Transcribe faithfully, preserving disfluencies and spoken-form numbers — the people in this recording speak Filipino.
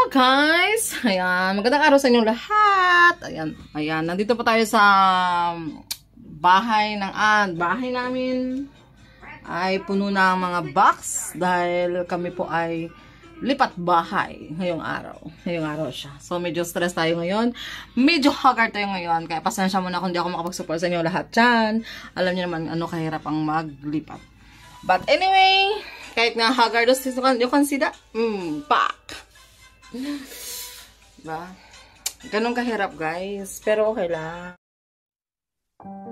guys! Ayan, magandang araw sa inyong lahat. Ayan, ayan, nandito po tayo sa bahay ng ad. Bahay namin ay puno ng mga box dahil kami po ay lipat bahay ngayong araw. Ngayong araw siya. So, medyo stress tayo ngayon. Medyo haggard tayo ngayon. Kaya pasensya muna kung di ako makapag-support sa inyo lahat dyan. Alam niyo naman ano kahirap ang maglipat. But anyway, kahit nga haggard, you can see that. Mm, pak! Diba? Ganun kahirap guys. Pero okay lang.